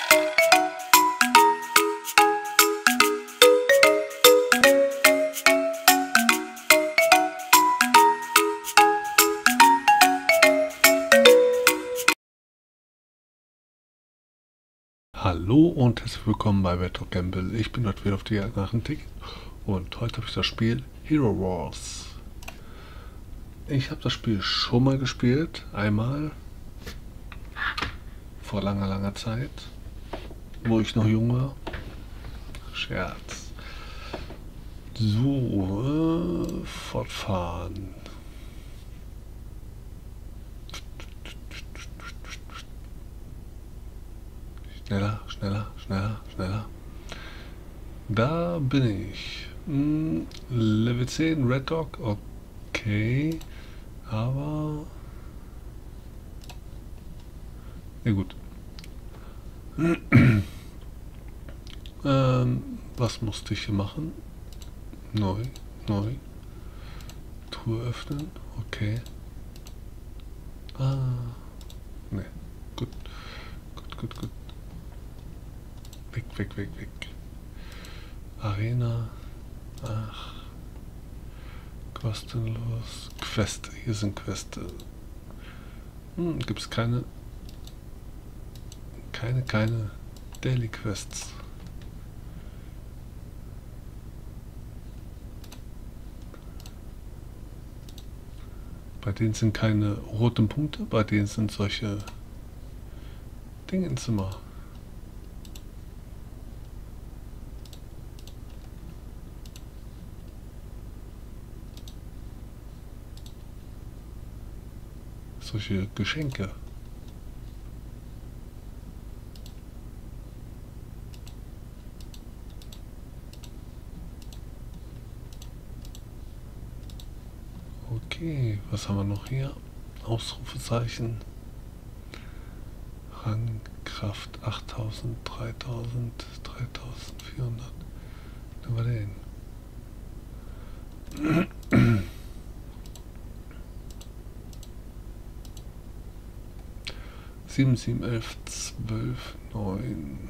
Hallo und herzlich willkommen bei Retro Gamble. Ich bin heute wieder auf die Jagd nach einem Ticket und heute habe ich das Spiel Hero Wars. Ich habe das Spiel schon mal gespielt, einmal, vor langer Zeit, wo ich noch jung war. Scherz. So, fortfahren. Schneller, schneller, schneller, schneller. Da bin ich. Level 10, Red Dog, okay. Aber... ja gut. Was musste ich hier machen? Neu. Truhe öffnen, okay. Ne. Gut. Weg. Arena. Ach. Kostenlos. Quest. Hier sind Queste. Gibt es keine Daily Quests. Bei denen sind keine roten Punkte, bei denen sind solche Dinge im Zimmer. Solche Geschenke. Okay, was haben wir noch hier? Ausrufezeichen. Rang, Kraft 8000, 3000, 3400. Da war der hin. 7, 7, 11, 12, 9.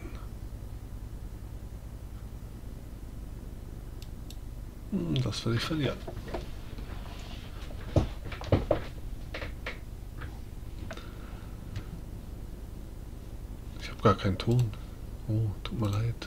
Das werde ich verlieren. Ich habe gar keinen Ton. Oh, tut mir leid.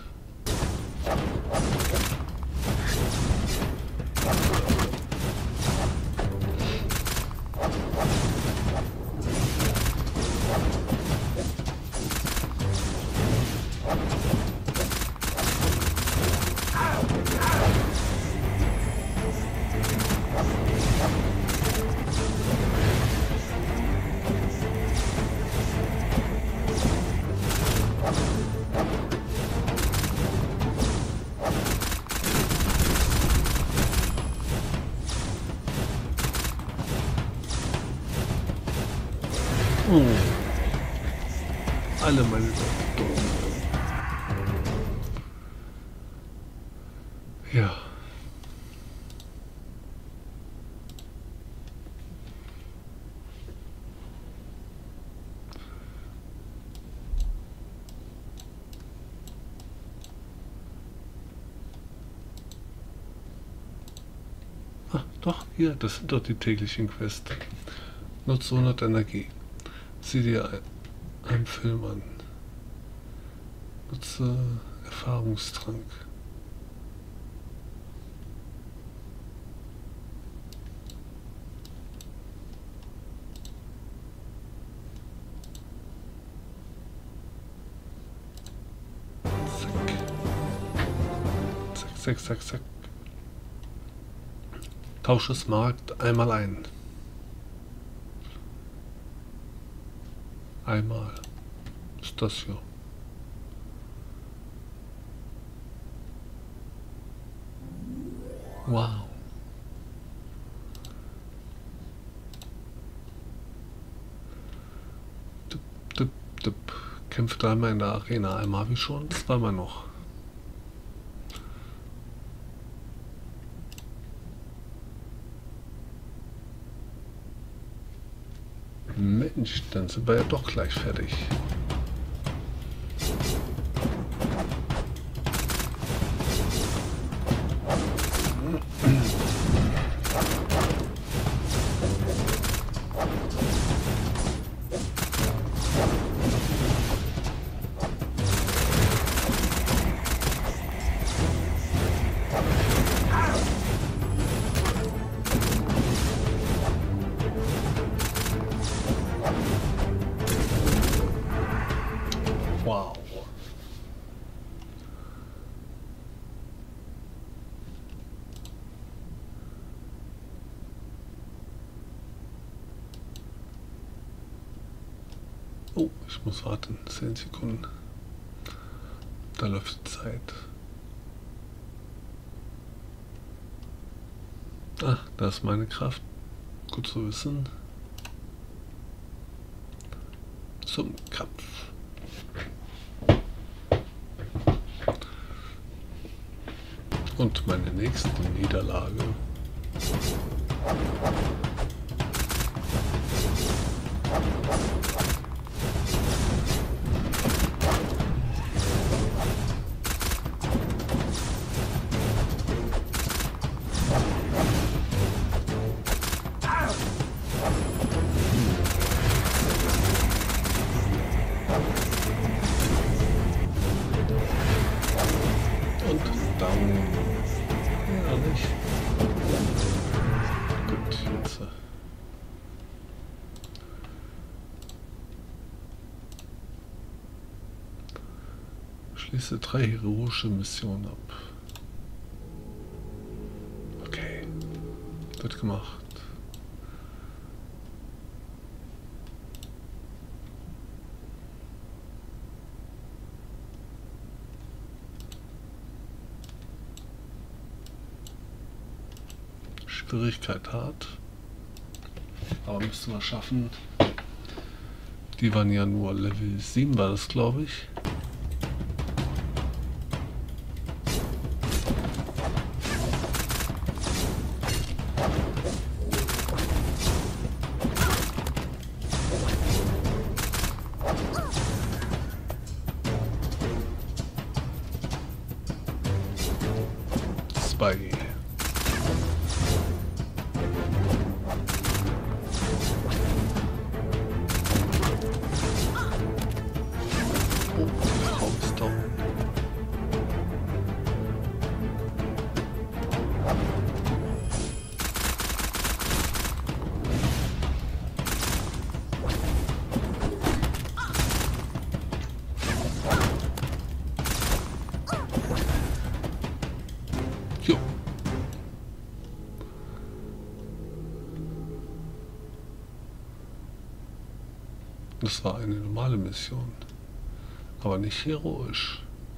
Alle meine Doktoren. Ja. Ach, doch, hier, das sind doch die täglichen Quests. Nutze 100 Energie. Sieh dir einen Film an. Nutze Erfahrungstrank. Zack. Tausche Markt einmal ein. Einmal ist das hier. Wow. Kämpfe dreimal in der Arena. Einmal habe ich schon, zweimal noch. Mensch, dann sind wir ja doch gleich fertig. Wow. Oh, ich muss warten. 10 Sekunden. Da läuft die Zeit. Ach, da ist meine Kraft. Gut zu wissen. Zum Kampf. Und meine nächste Niederlage. Und dann ja nicht. Gut, jetzt. Schließe 3 heroische Missionen ab. Okay, wird gemacht. Schwierigkeit hart, aber müsste man schaffen. Die waren ja nur Level 7, war das, glaube ich. Zwei. Jo. Das war eine normale Mission, aber nicht heroisch.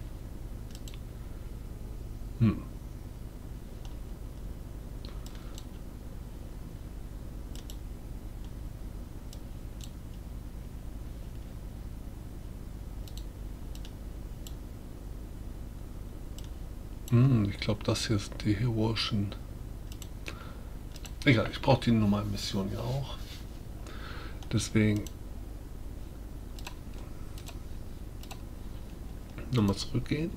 Ich glaube, das hier sind die heroischen. Egal, ich brauche die normalen Missionen ja auch. Deswegen nochmal zurückgehen.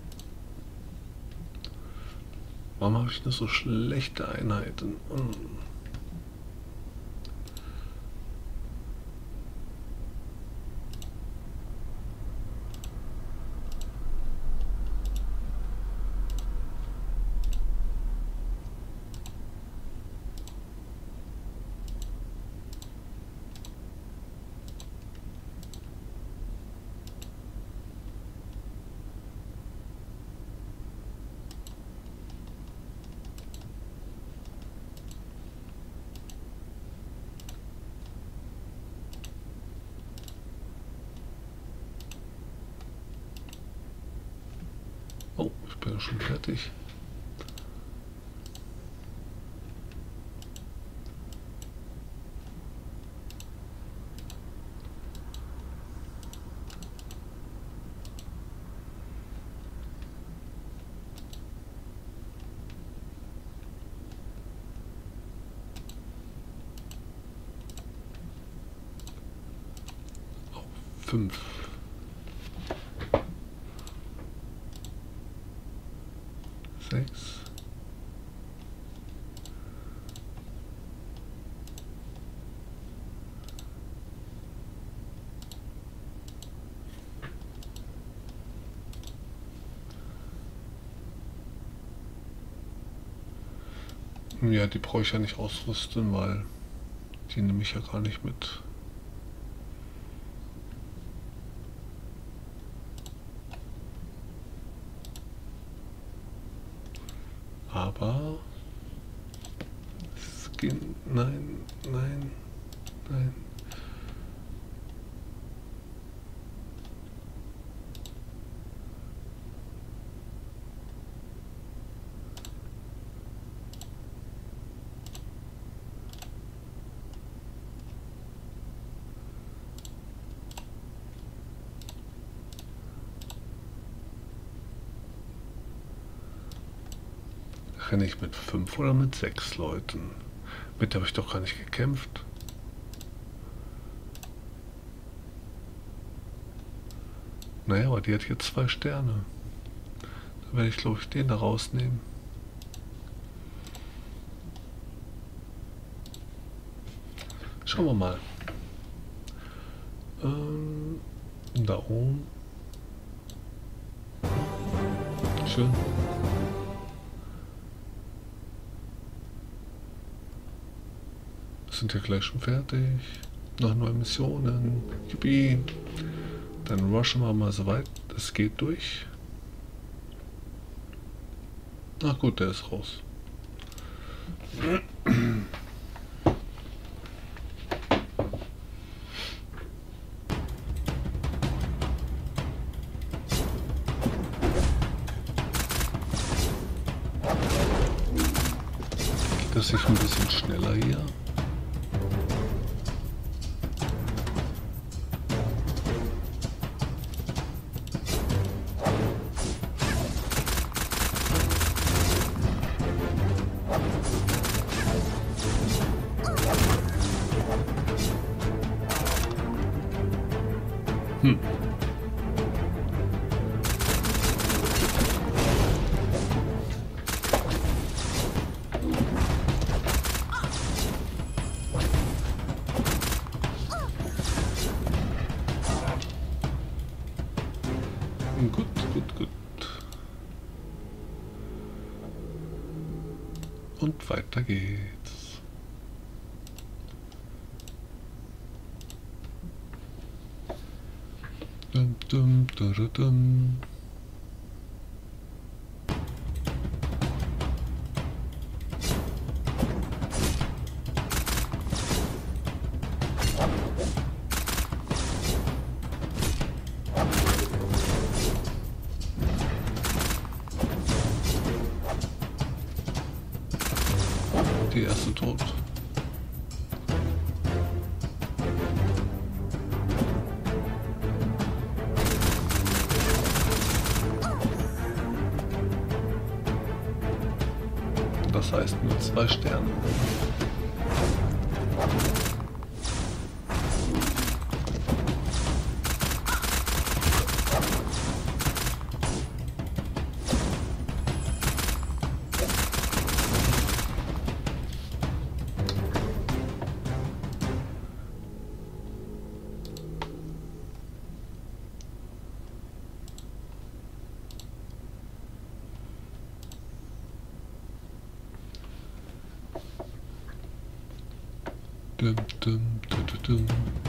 Warum habe ich nur so schlechte Einheiten? Oh, ich bin ja schon fertig. Oh, 5. 6. Ja, die brauche ich ja nicht ausrüsten, weil die nehme ich ja gar nicht mit. Aber es geht. Nein, nein, nein. Renne ich mit 5 oder mit 6 Leuten? Mit habe ich doch gar nicht gekämpft. Naja, aber die hat hier 2 Sterne. Da werde ich, glaube ich, den da rausnehmen. Schauen wir mal. Da oben. Schön. Sind ja gleich schon fertig. Noch 9 Missionen. Yippie. Dann rushen wir mal so weit es geht durch. Ach gut, der ist raus. Geht das sich ein bisschen schneller hier? Gut, gut, gut. Und weiter geht's. Dum, dum, dum, dum. Die erste tot. Das heißt nur 2 Sterne. Dum, dum, dum, dum, dum.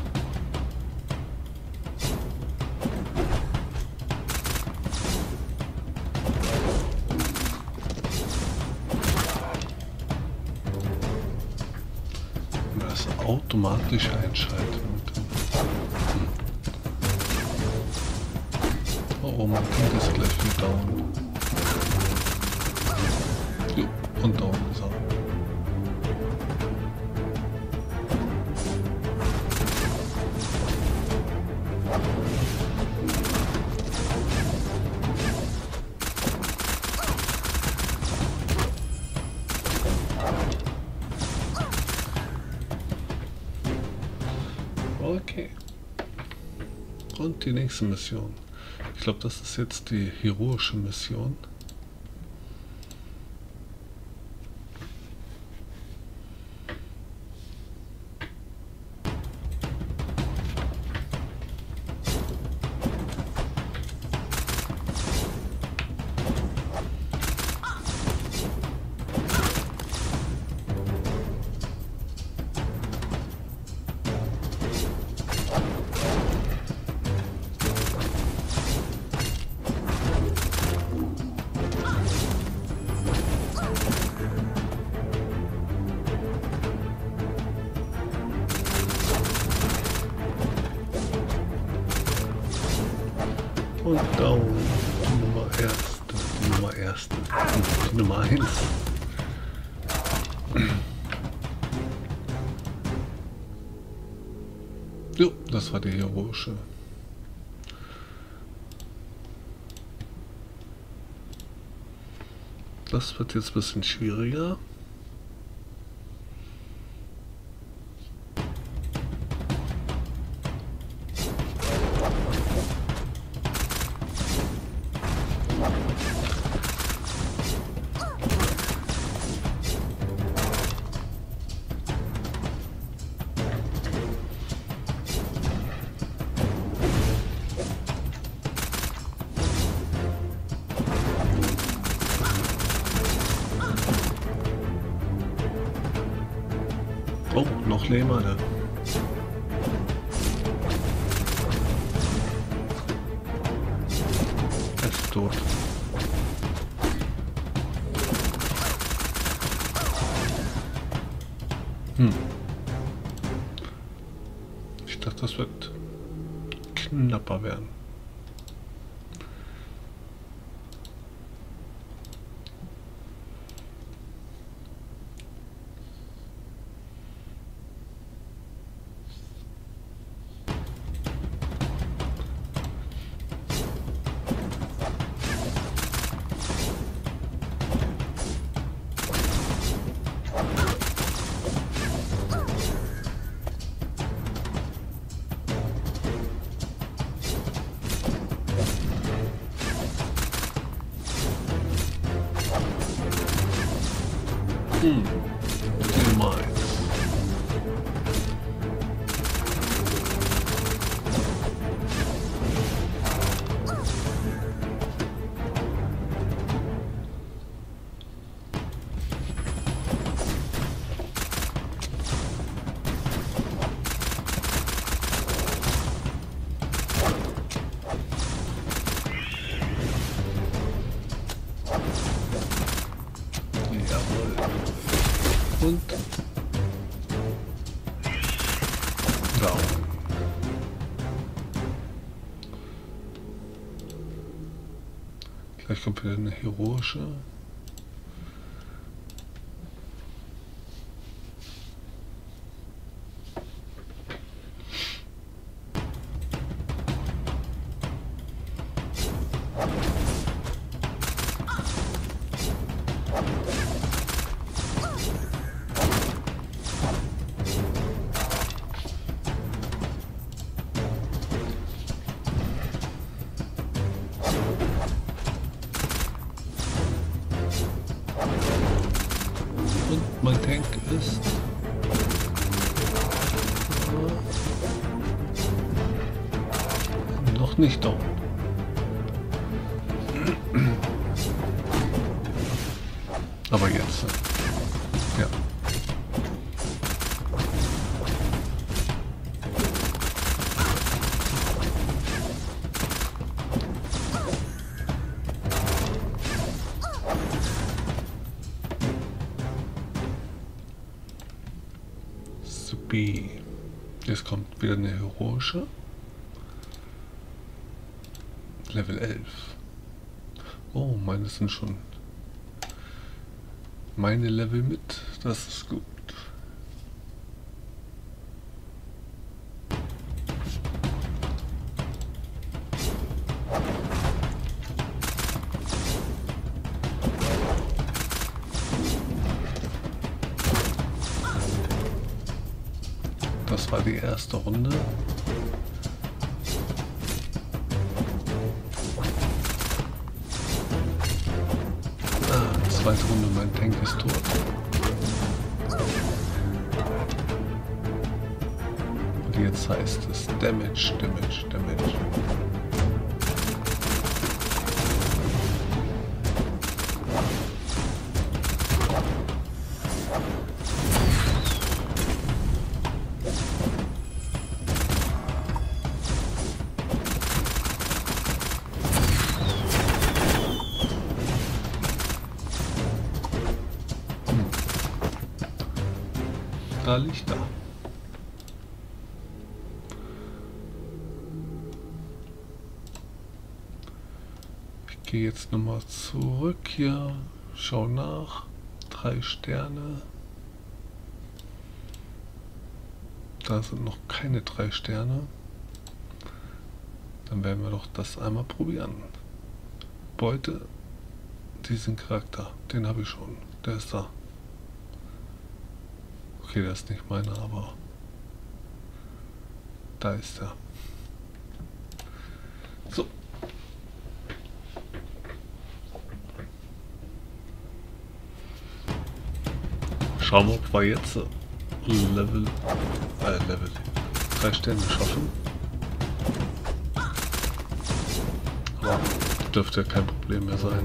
Das automatisch einschalten. Oh, mein Kind ist gleich wieder down. Jo, und down ist er. Okay. Und die nächste Mission. Ich glaube, das ist jetzt die heroische Mission. Und down. Die Nummer erste. Die Nummer erste. Die Nummer 1. Jo, das war die heroische. Das wird jetzt ein bisschen schwieriger. Oh, noch Lehmann. Er ist tot. Ich dachte, das wird knapper werden. Mine. Und down. Gleich kommt wieder eine heroische. Und mein Tank ist noch nicht down. Aber jetzt, ja. Supi. Jetzt kommt wieder eine heroische. Level 11. Oh, meine sind schon meine Level mit. Das ist gut. Das war die erste Runde. Zweite Runde, mein Tank ist tot. Und jetzt heißt es Damage, Damage, Damage. Da liegt da. Gehe jetzt nochmal zurück hier, schau nach, 3 Sterne. Da sind noch keine 3 Sterne. Dann werden wir doch das einmal probieren. Beute, diesen Charakter, den habe ich schon, der ist da. Okay, der ist nicht meiner, aber da ist er. So. Schauen wir, ob wir jetzt Level 3 Sterne schaffen. Aber dürfte ja kein Problem mehr sein.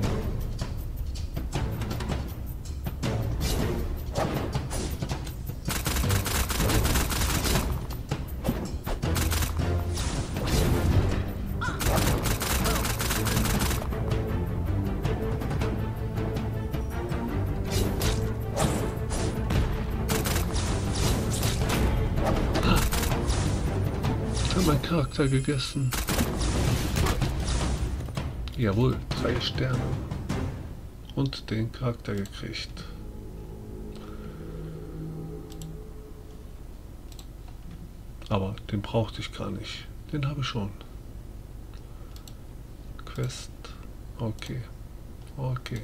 Mein Charakter gegessen. Jawohl, 3 Sterne. Und den Charakter gekriegt. Aber den brauchte ich gar nicht. Den habe ich schon. Quest. Okay. Okay.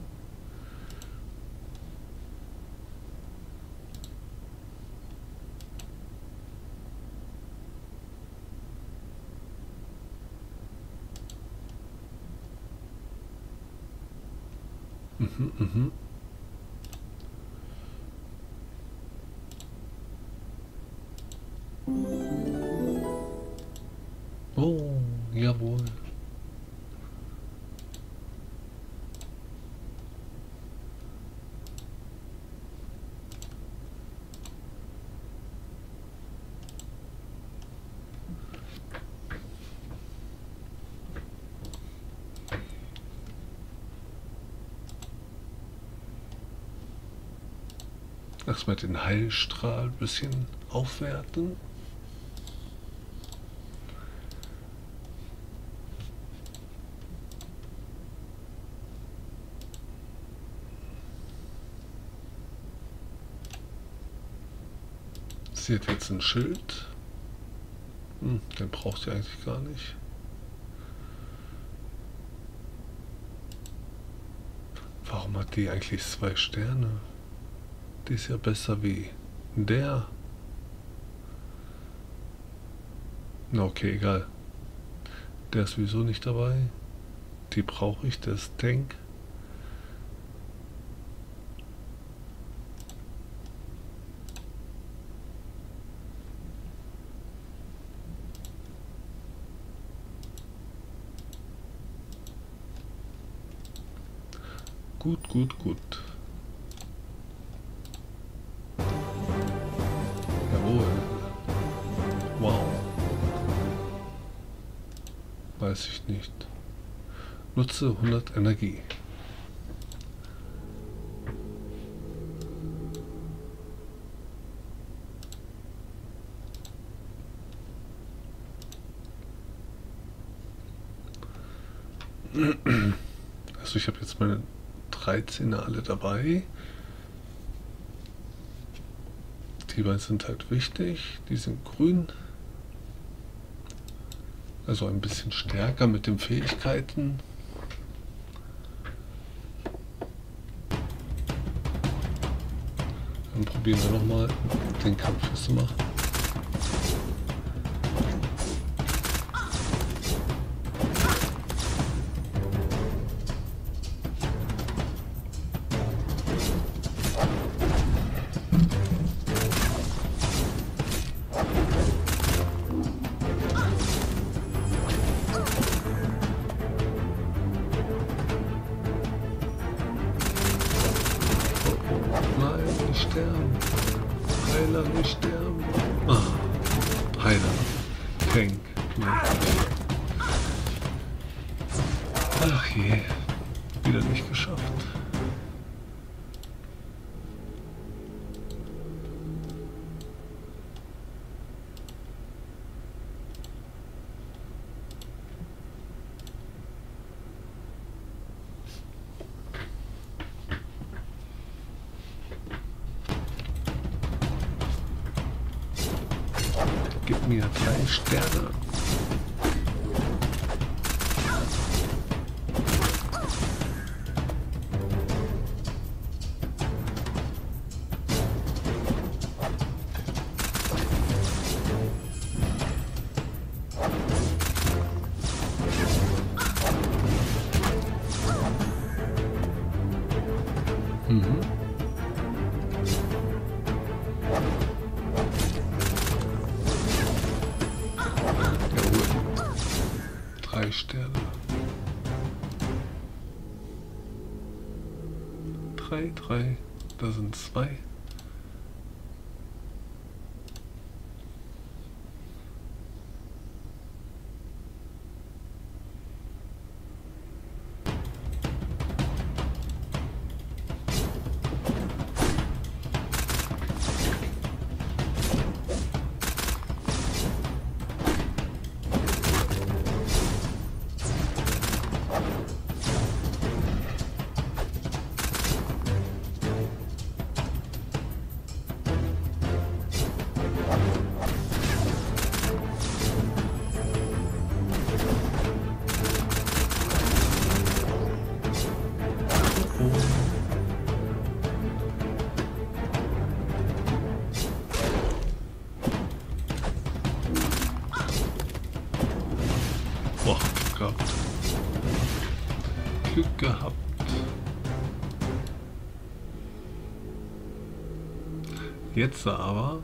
Mhm. Oh, jawohl. Erstmal den Heilstrahl ein bisschen aufwerten. Sie hat jetzt ein Schild. Den braucht sie eigentlich gar nicht. Warum hat die eigentlich 2 Sterne? Die ist ja besser wie der. Na okay, egal. Der ist sowieso nicht dabei. Die brauche ich, der ist Tank. Gut, gut, gut. Jawohl. Wow. Weiß ich nicht. Nutze 100 Energie. Also ich habe jetzt meine 13 alle dabei. Die beiden sind halt wichtig. Die sind grün. Also ein bisschen stärker mit den Fähigkeiten. Dann probieren wir nochmal den Kampf zu machen. Sterben. Heiler, nicht sterben. Ah, Heiler. Tank. Ach je. Wieder nicht geschafft. mir 3 Sterne. Jawohl. 3 Sterne. 3, da sind 2. Boah, Glück gehabt. Glück gehabt. Jetzt aber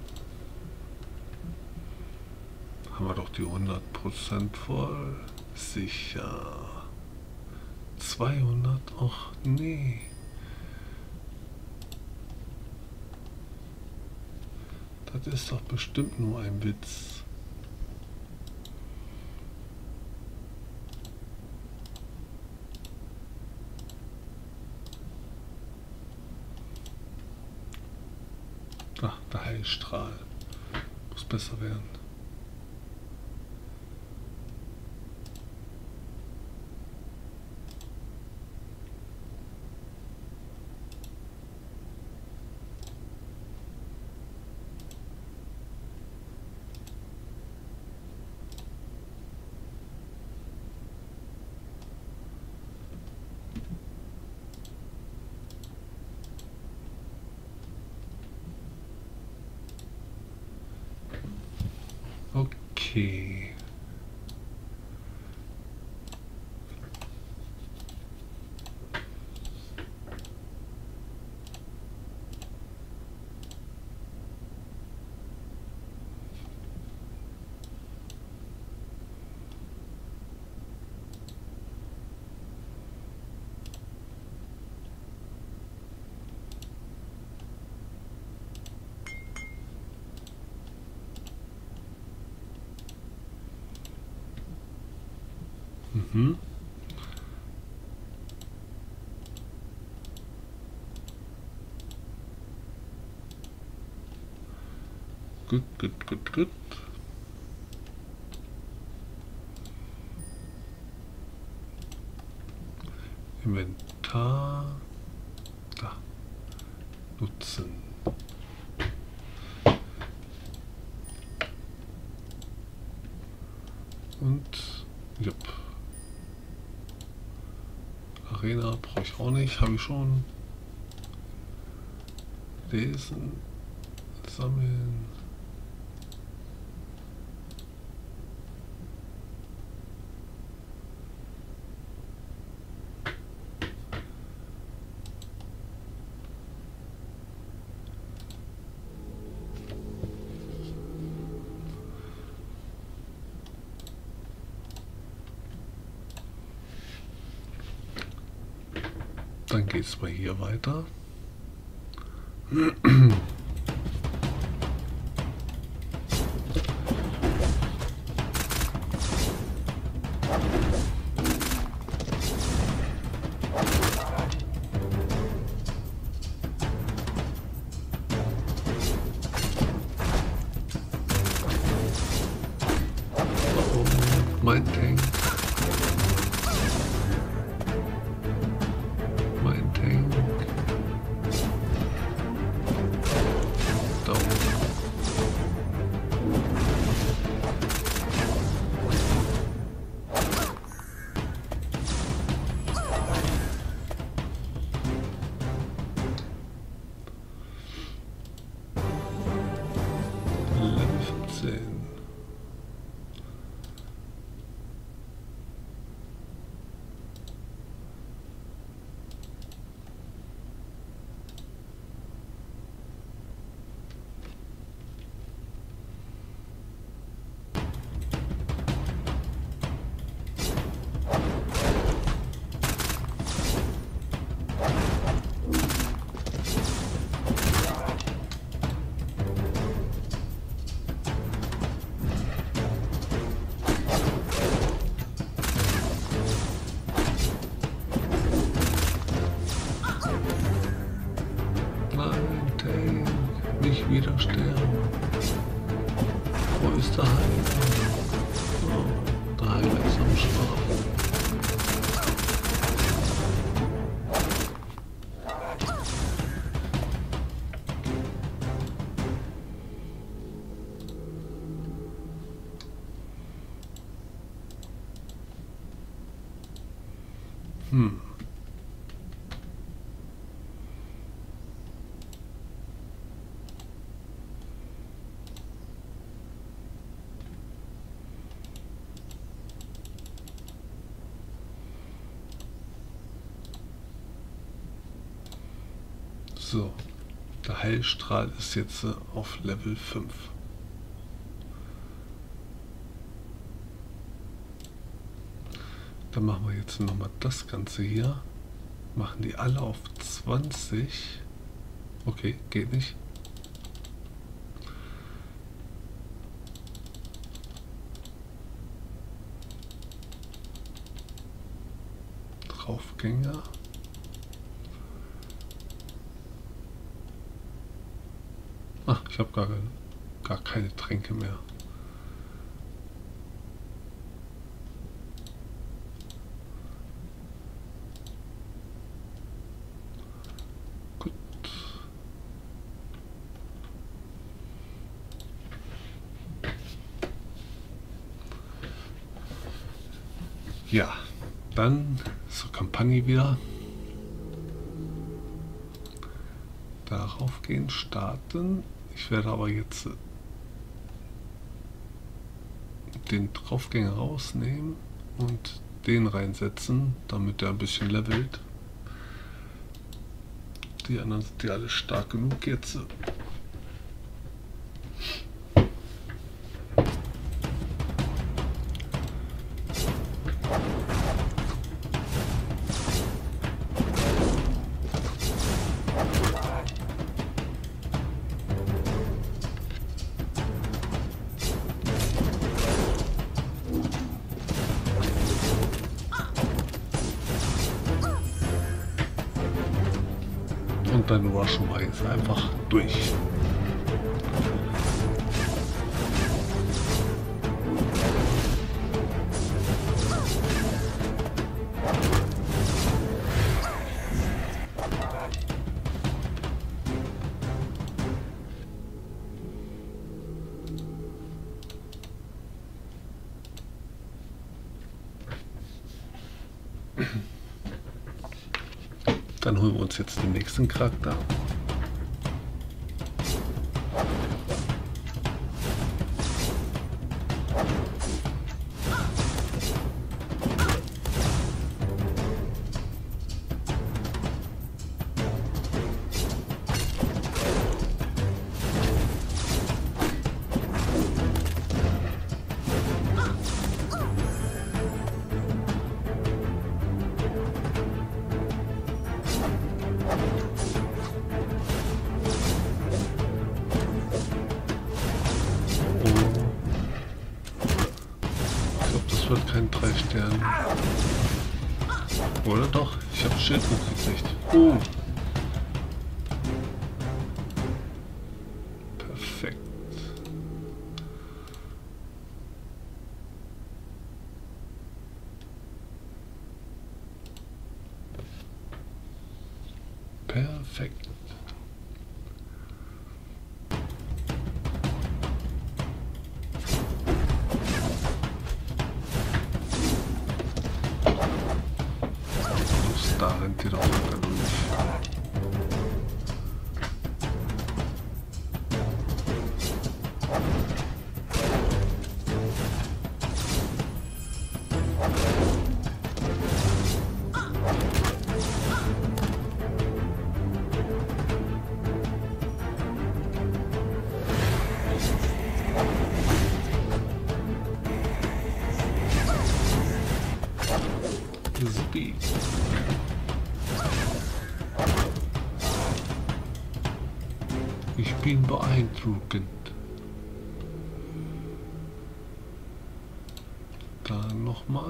haben wir doch die 100% voll. Sicher. 200? Och nee. Das ist doch bestimmt nur ein Witz. Ach, der Heilstrahl. Muss besser werden. Okay. Mhm. Gut, gut, gut, gut. Inventar. Da. Nutzen. Und jupp. Arena brauche ich auch nicht, habe ich schon. Lesen, sammeln. Dann geht es mal hier weiter. Mein Tank. Mein Tank. Hm. So, der Heilstrahl ist jetzt auf Level 5. Dann machen wir jetzt nochmal das Ganze hier. Machen die alle auf 20. Okay, geht nicht. Draufgänger. Ach, ich habe gar keine Tränke mehr. Gut. Ja, dann zur Kampagne wieder. Darauf gehen, starten. Ich werde aber jetzt den Draufgänger rausnehmen und den reinsetzen, damit er ein bisschen levelt. Die anderen sind ja alle stark genug jetzt. Und dann rushen wir jetzt einfach durch. Dann holen wir uns jetzt den nächsten Charakter. Das wird kein 3 Sterne. Oder doch? Ich habe Schild gekriegt. Oh. Perfekt. Perfekt. Da rennt ihr doch weiter durch. Speed. Ich bin beeindruckend. Dann nochmal.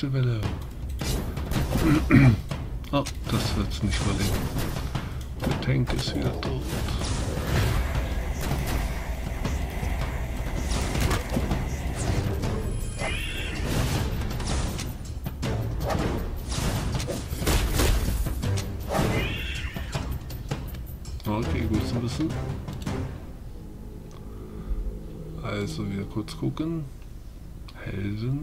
Kältewelle. Oh, das wird's nicht überleben. Der Tank ist wieder tot. Okay, gut zu wissen. Also wieder kurz gucken. Helden.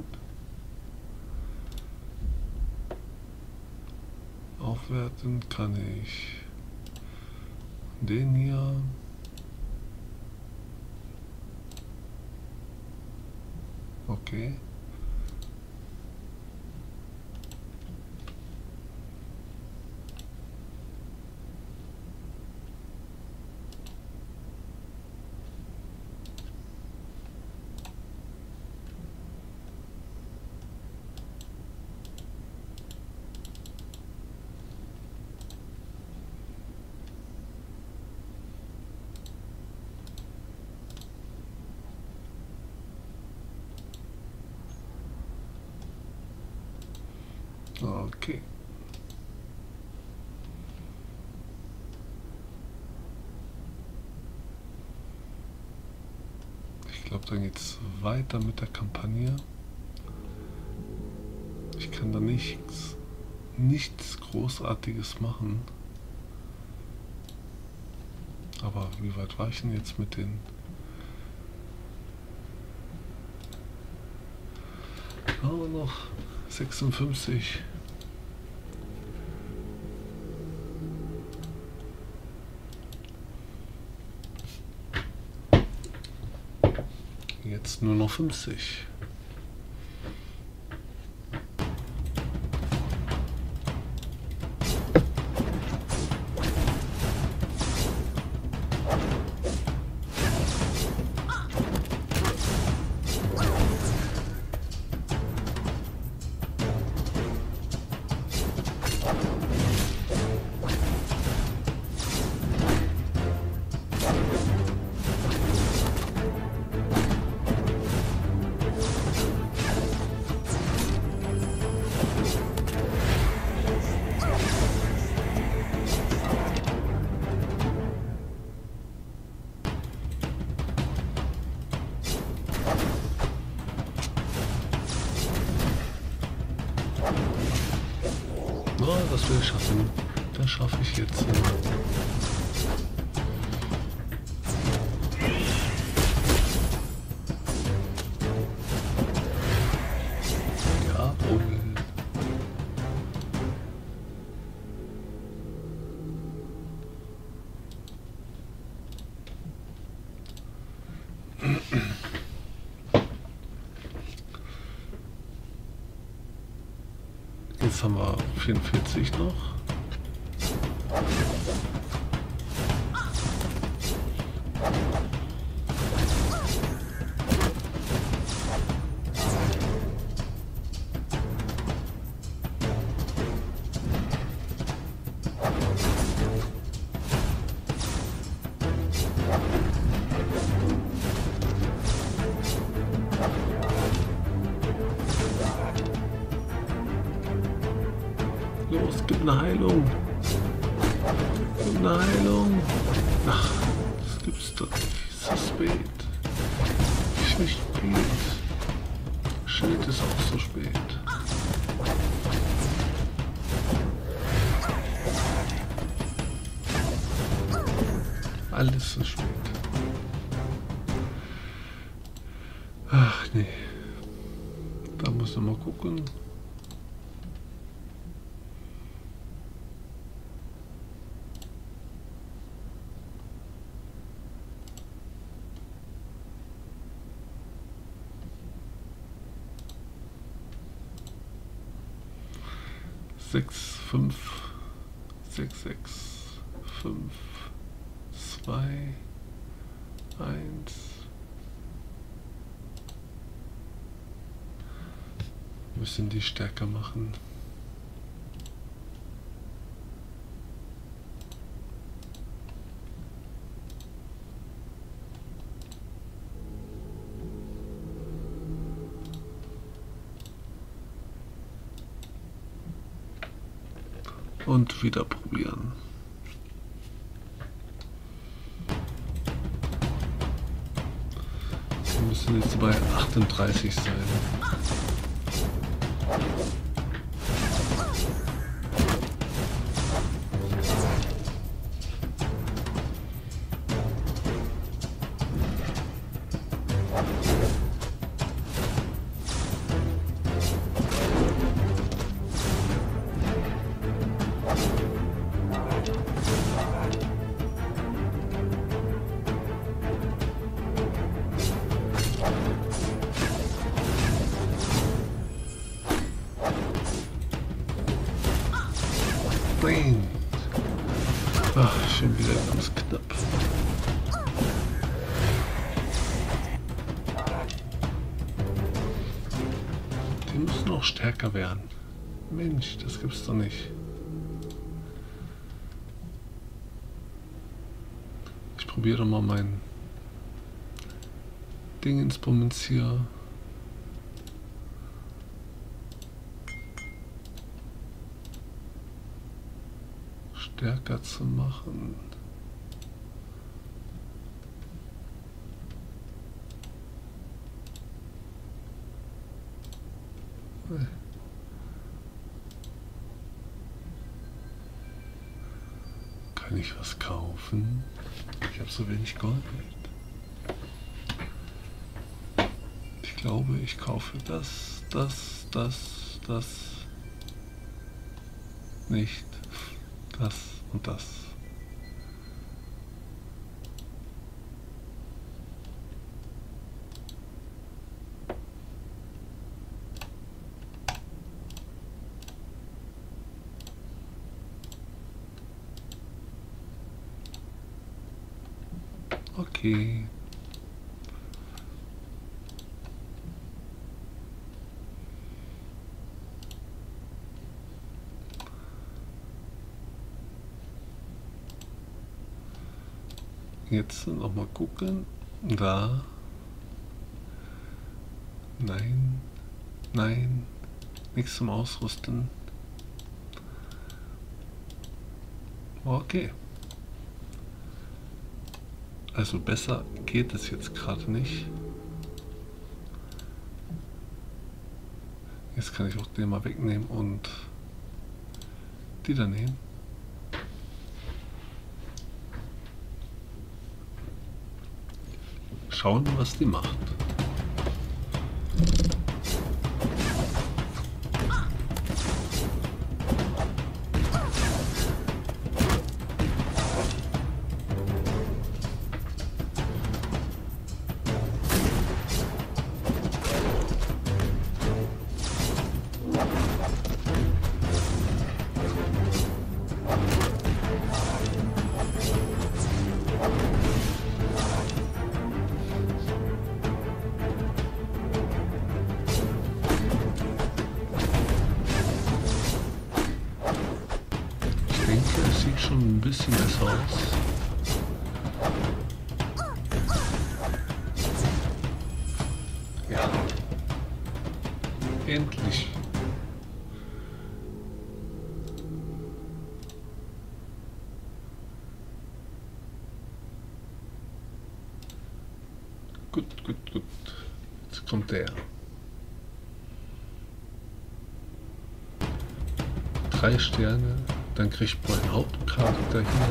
Aufwerten kann ich den hier. Okay. Okay. Ich glaube, dann geht es weiter mit der Kampagne. Ich kann da nichts Großartiges machen. Aber wie weit war ich denn jetzt mit den... Oh, noch 56. Jetzt nur noch 50. Oh, das will ich schaffen. Das schaffe ich jetzt. Jawohl. Jetzt haben wir 44 noch. Los, gib eine Heilung. Gib eine Heilung. Ach, das gibt's doch nicht. Es ist spät. Wie spät. Schild ist auch so spät. Alles so spät. Ach nee. Da muss man mal gucken. Sechs, 5, 6, 6, 5, 2, 1. Müssen die stärker machen. Und wieder probieren. Wir müssen jetzt bei 38 sein. Nein! Ach, schon wieder ganz knapp. Die müssen auch stärker werden. Mensch, das gibt's doch nicht. Ich probiere mal mein Dingensbummens hier. Stärker zu machen. Kann ich was kaufen? Ich habe so wenig Gold. Ich glaube, ich kaufe das nicht. Das und das. Okay. Jetzt noch mal gucken. Da. Nein. Nein. Nichts zum Ausrüsten. Okay. Also besser geht es jetzt gerade nicht. Jetzt kann ich auch den mal wegnehmen und die da nehmen. Schauen, was die macht. Es sieht schon ein bisschen besser aus. Ja. Endlich. Gut. Jetzt kommt der. 3 Sterne. Dann kriegt mein Hauptcharakter hier,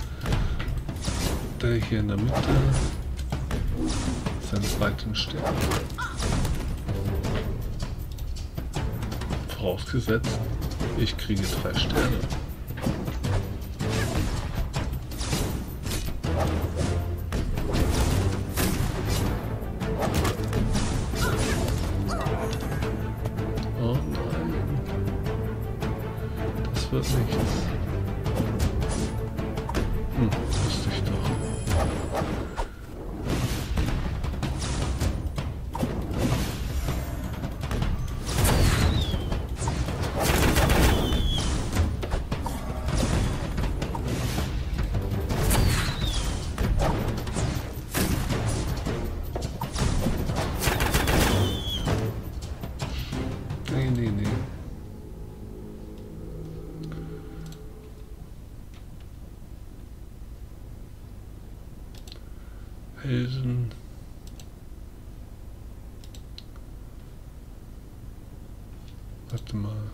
der hier in der Mitte, seinen 2. Stern. Vorausgesetzt, ich kriege 3 Sterne. Oh nein. Das wird nichts. Wusste ich doch. Nee. Helden. Warte mal.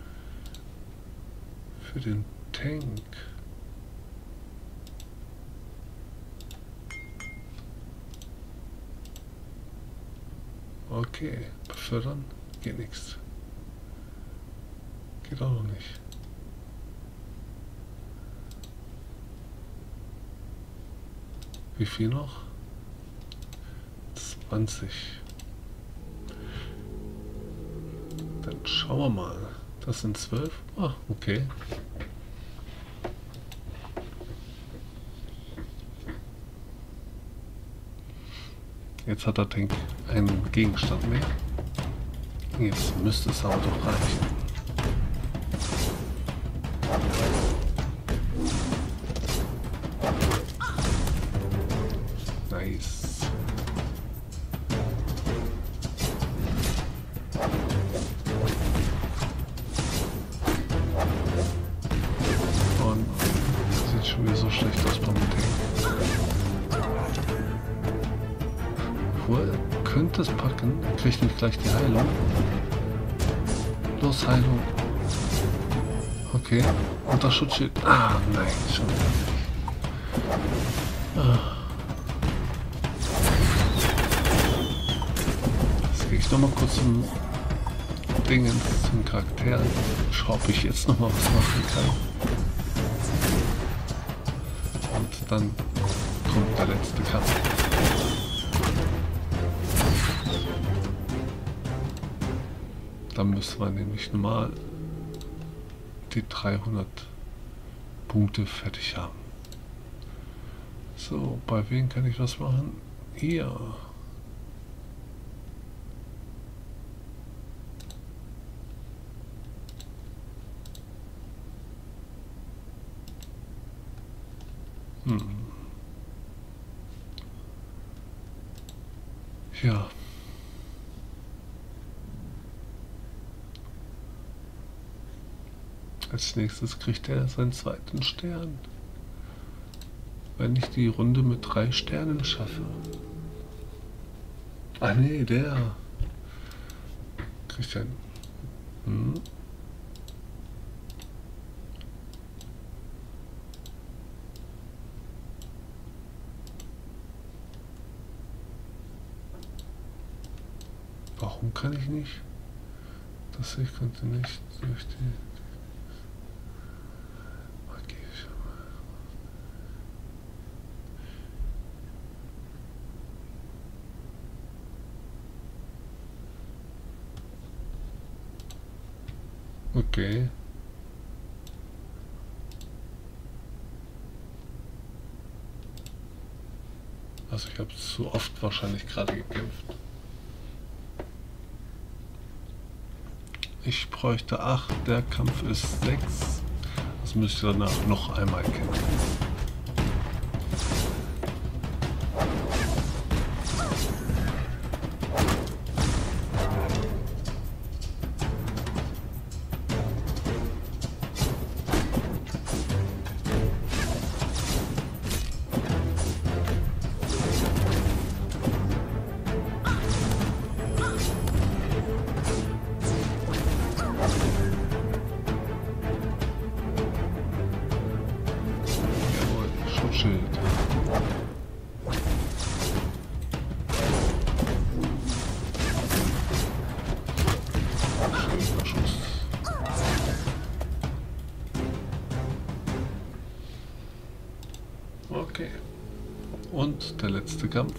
Für den Tank. Okay, befördern geht nichts. Geht auch noch nicht. Wie viel noch? 20. Dann schauen wir mal. Das sind 12. Ah, okay. Jetzt hat der Tank einen Gegenstand mehr. Jetzt müsste es aber doch reichen. Nice. Und sieht schon wieder so schlecht aus beim Tank. Obwohl, könnte es packen. Kriegt nicht gleich die Heilung. Los, Heilung. Okay. Und das Schutzschild. Ah, nein, schon wieder nicht. Ah. Jetzt gehe ich nochmal kurz zum Dingen, zum Charakter. Schau, ob ich jetzt nochmal was machen kann. Und dann kommt der letzte Kampf. Dann müssen wir nämlich normal die 300 Punkte fertig haben. So, bei wem kann ich was machen? Hier. Ja. Als nächstes kriegt er seinen zweiten Stern. Wenn ich die Runde mit 3 Sternen schaffe. Ah nee, der kriegt einen. Warum kann ich nicht? Das ich konnte nicht durch die. Okay. Also ich habe zu oft wahrscheinlich gerade gekämpft. Ich bräuchte 8, der Kampf ist 6. Das müsste ich danach noch einmal kämpfen. Okay. Und der letzte Kampf.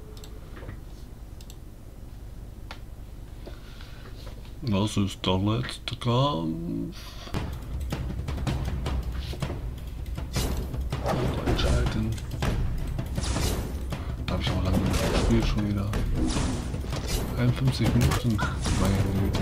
Das ist der letzte Kampf. Und einschalten. Da habe ich auch lange gespielt schon wieder. 51 Minuten. Meine Güte.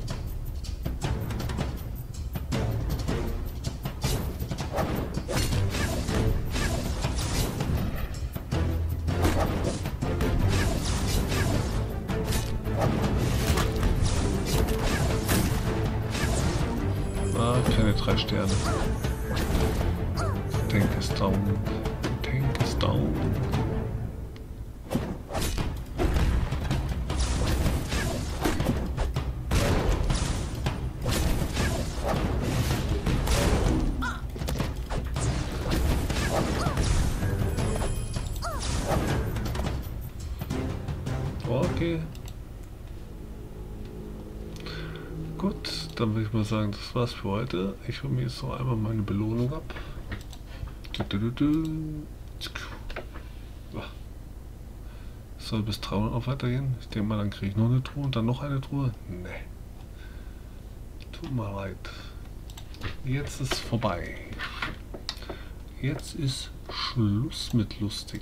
Keine 3 Sterne. Tank ist down. Tank ist down. Okay. Gut, dann würde ich mal sagen, das war's für heute. Ich hole mir jetzt noch einmal meine Belohnung ab. Es soll bis 300 noch weitergehen. Ich denke mal, dann kriege ich noch eine Truhe und dann noch eine Truhe. Nee. Tut mir leid. Jetzt ist vorbei. Jetzt ist Schluss mit lustig.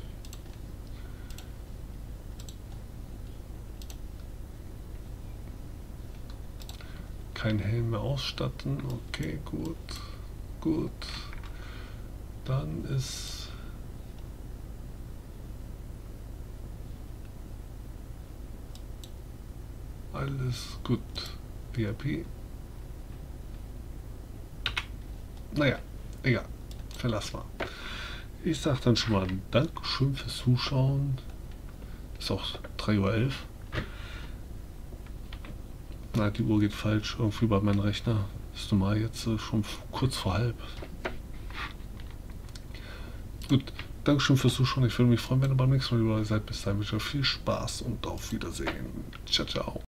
Kein Helm mehr ausstatten. Okay, gut. Gut. Dann ist alles gut. VIP. Naja, egal. Verlass mal. Ich sag dann schon mal Dankeschön fürs Zuschauen. Ist auch 3:11 Uhr. Na, die Uhr geht falsch irgendwie bei meinem Rechner. Ist normal jetzt schon kurz vor halb. Gut, Dankeschön fürs Zuschauen. Ich würde mich freuen, wenn ihr beim nächsten Mal dabei seid. Bis dahin wünsche ich euch viel Spaß und auf Wiedersehen. Ciao, ciao.